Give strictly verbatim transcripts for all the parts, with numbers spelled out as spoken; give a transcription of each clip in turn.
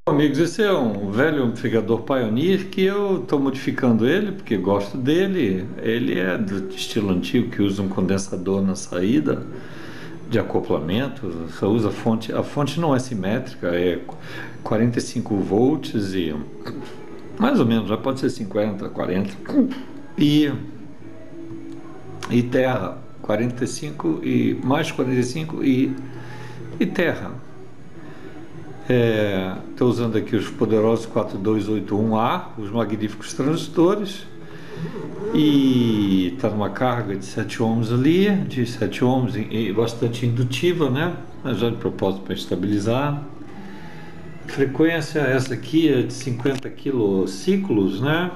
Amigos, esse é um velho amplificador Pioneer que eu estou modificando ele porque gosto dele. Ele é do estilo antigo, que usa um condensador na saída de acoplamento. Só usa fonte, a fonte não é simétrica, é quarenta e cinco volts e mais ou menos, já pode ser cinquenta, quarenta e, e terra quarenta e cinco e mais quarenta e cinco e, e terra. Estou é, usando aqui os poderosos quatro dois oito um A, os magníficos transistores, e está numa carga de sete ohms ali, de sete ohms e bastante indutiva, né? Mas já de propósito para estabilizar. Frequência essa aqui é de cinquenta quilociclos, né?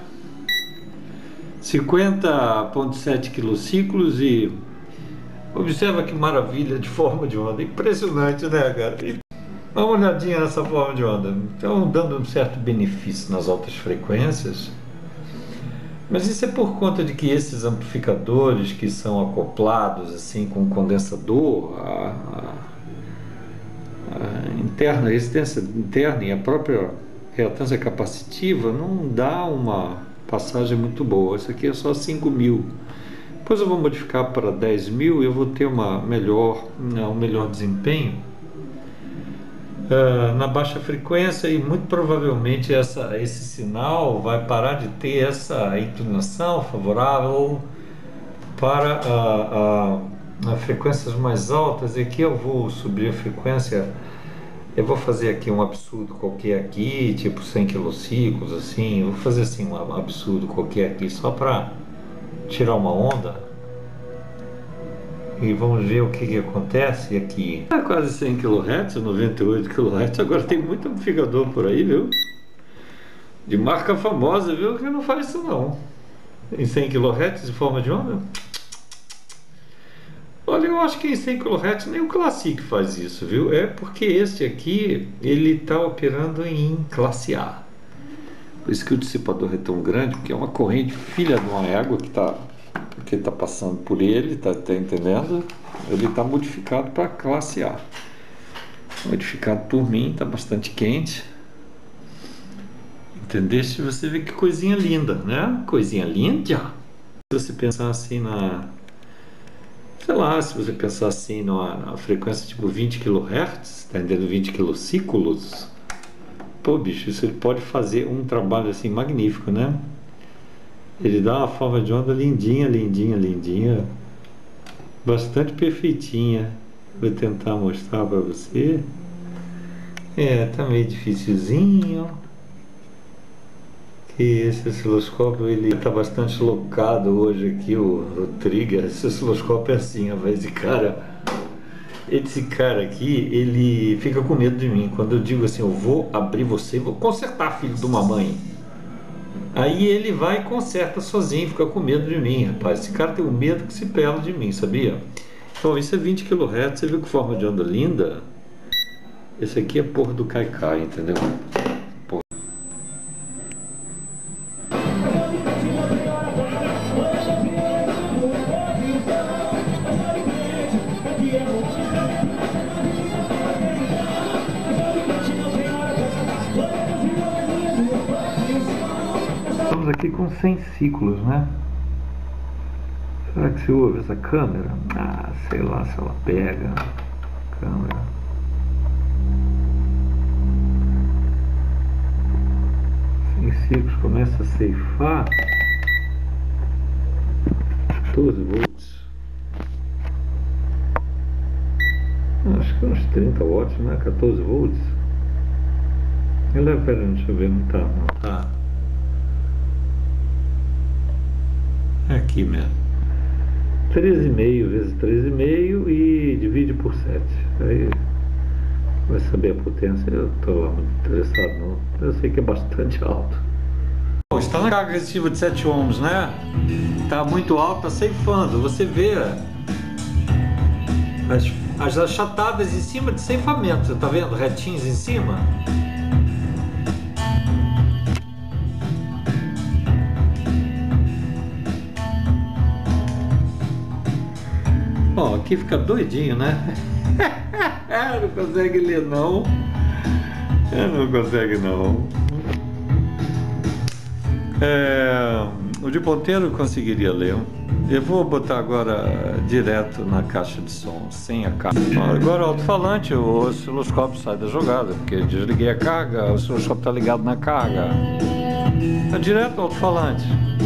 cinquenta vírgula sete quilociclos e observa que maravilha de forma de onda, impressionante, né, cara? Dá uma olhadinha nessa forma de onda. Então, dando um certo benefício nas altas frequências. Mas isso é por conta de que esses amplificadores que são acoplados assim com condensador, a, a, a interna, a resistência interna e a própria reatância capacitiva não dá uma passagem muito boa. Isso aqui é só cinco mil. Depois eu vou modificar para dez mil e eu vou ter uma melhor, um melhor desempenho. Uh, na baixa frequência, e muito provavelmente essa, esse sinal vai parar de ter essa inclinação favorável para a, a, a frequências mais altas. E aqui eu vou subir a frequência, eu vou fazer aqui um absurdo qualquer aqui, tipo cem quilociclos, assim, eu vou fazer assim um absurdo qualquer aqui só para tirar uma onda. E vamos ver o que, que acontece aqui. É quase cem quilohertz, noventa e oito quilohertz. Agora tem muito amplificador por aí, viu? De marca famosa, viu? Que não faz isso não. Em cem quilohertz de forma de onda. Olha, eu acho que em cem quilohertz nem o Classic faz isso, viu? É porque este aqui, ele está operando em classe A. Por isso que o dissipador é tão grande, porque é uma corrente filha de uma égua que está... que está passando por ele, está tá entendendo? Ele está modificado para classe A. Modificado por mim, está bastante quente. Entendeste? Você vê que coisinha linda, né? Coisinha linda. Se você pensar assim na... Sei lá, se você pensar assim na, na frequência tipo vinte quilohertz, está entendendo? vinte quilociclos. Pô, bicho, isso ele pode fazer um trabalho assim magnífico, né? Ele dá uma forma de onda lindinha, lindinha, lindinha. Bastante perfeitinha. Vou tentar mostrar para você. É, tá meio dificilzinho. Que esse osciloscópio, ele tá bastante locado hoje aqui, o, o trigger. Esse osciloscópio é assim, ó, esse cara... Esse cara aqui, ele fica com medo de mim. Quando eu digo assim, eu vou abrir você, vou consertar, filho de uma mãe. Aí ele vai e conserta sozinho, fica com medo de mim, rapaz. Esse cara tem um medo que se pela de mim, sabia? Então, isso é vinte quilohertz, você viu que forma de onda linda? Esse aqui é porra do Kaikai, entendeu? Porra. Estamos aqui com cem ciclos, né? Será que se ouve essa câmera? Ah, sei lá se ela pega. Câmera. cem ciclos começa a ceifar. doze volts. Acho que uns trinta watts, né? quatorze volts. Ele é, pera, deixa eu ver, não tá, não tá. É aqui mesmo. treze vírgula cinco vezes treze vírgula cinco e divide por sete. Aí vai saber a potência. Eu estou lá muito interessado não. Eu sei que é bastante alto. Bom, está na carga resistiva de sete ohms, né? Está muito alto, está ceifando. Você vê as, as achatadas em cima de ceifamento. Você está vendo? Retinhos em cima. Bom, aqui fica doidinho, né? Não consegue ler não. Não consegue não. É, o de ponteiro conseguiria ler. Eu vou botar agora direto na caixa de som, sem a caixa. Agora o alto-falante, o osciloscópio sai da jogada, porque eu desliguei a carga, o osciloscópio está ligado na carga. É direto ao alto-falante.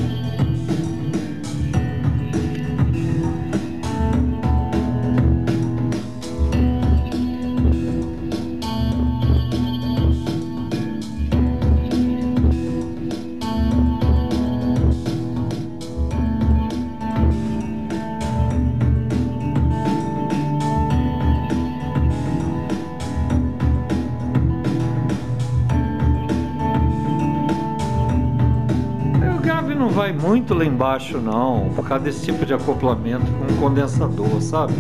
Não vai muito lá embaixo não, por causa desse tipo de acoplamento com um condensador, sabe?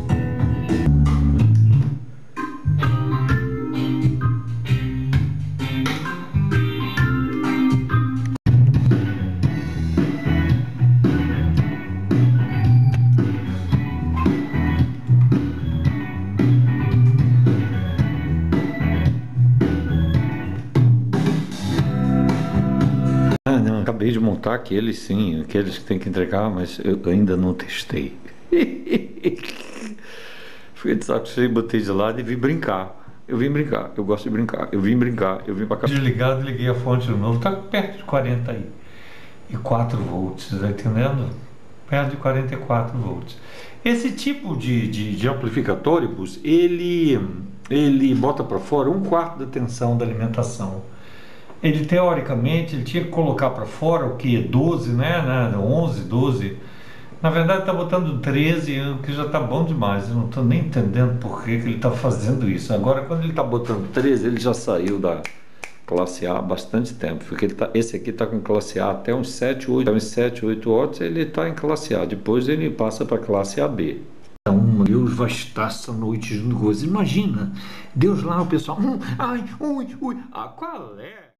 Acabei de montar aqueles, sim, aqueles que tem que entregar, mas eu ainda não testei. Fiquei de saco cheio, botei de lado e vim brincar. Eu vim brincar, eu gosto de brincar. Eu vim brincar, eu vim pra cá. Desligado, liguei a fonte de novo, tá perto de quarenta e quatro volts, tá entendendo? Perto de quarenta e quatro volts. Esse tipo de, de, de amplificatóricos, ele, ele bota para fora um quarto da tensão da alimentação. Ele, teoricamente, ele tinha que colocar para fora o que? doze, né? onze, doze. Na verdade, está botando treze, o que já está bom demais. Eu não estou nem entendendo por que, que ele está fazendo isso. Agora, quando ele está botando treze, ele já saiu da classe A há bastante tempo. Porque ele tá, esse aqui está com classe A até uns sete, oito, uns sete, oito watts, ele está em classe A. Depois ele passa para a classe A B. Então, Deus vai estar essa noite junto com você. Imagina, Deus lá, o pessoal, hum, ai, ui, ui, ah, qual é?